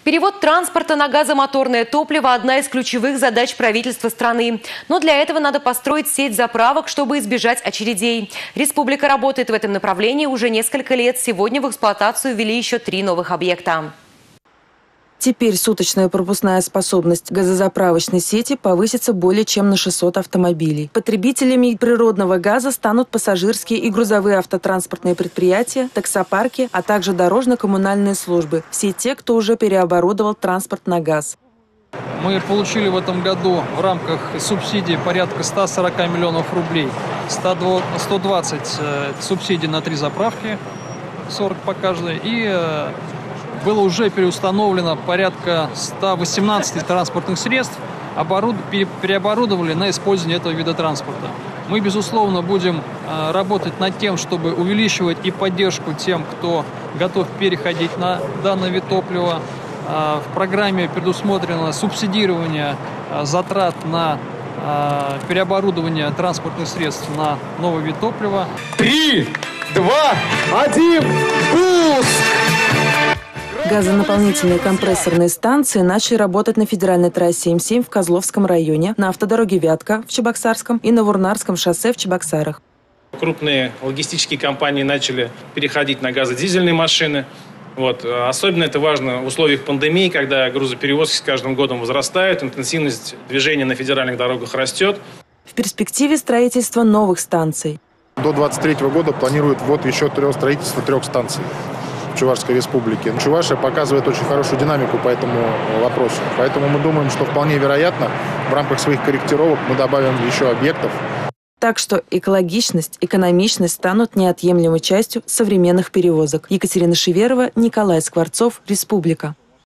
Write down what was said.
Перевод транспорта на газомоторное топливо – одна из ключевых задач правительства страны. Но для этого надо построить сеть заправок, чтобы избежать очередей. Республика работает в этом направлении уже несколько лет. Сегодня в эксплуатацию ввели еще 3 новых объекта. Теперь суточная пропускная способность газозаправочной сети повысится более чем на 600 автомобилей. Потребителями природного газа станут пассажирские и грузовые автотранспортные предприятия, таксопарки, а также дорожно-коммунальные службы. Все те, кто уже переоборудовал транспорт на газ. Мы получили в этом году в рамках субсидий порядка 140 миллионов рублей. 120 субсидий на 3 заправки, 40 по каждой. И было уже переустановлено порядка 118 транспортных средств, переоборудовали на использование этого вида транспорта. Мы, безусловно, будем работать над тем, чтобы увеличивать и поддержку тем, кто готов переходить на данный вид топлива. В программе предусмотрено субсидирование затрат на переоборудование транспортных средств на новый вид топлива. 3, 2, 1, пуск! Газонаполнительные компрессорные станции начали работать на федеральной трассе М7 в Козловском районе, на автодороге Вятка в Чебоксарском и на Вурнарском шоссе в Чебоксарах. Крупные логистические компании начали переходить на газодизельные машины. Особенно это важно в условиях пандемии, когда грузоперевозки с каждым годом возрастают, интенсивность движения на федеральных дорогах растет. В перспективе строительство новых станций. До 2023 года планируют ввод еще строительства 3 станций в Чувашской республике. Чувашия показывает очень хорошую динамику по этому вопросу. Поэтому мы думаем, что вполне вероятно в рамках своих корректировок мы добавим еще объектов. Так что экологичность, экономичность станут неотъемлемой частью современных перевозок. Екатерина Шеверова, Николай Скворцов, Республика.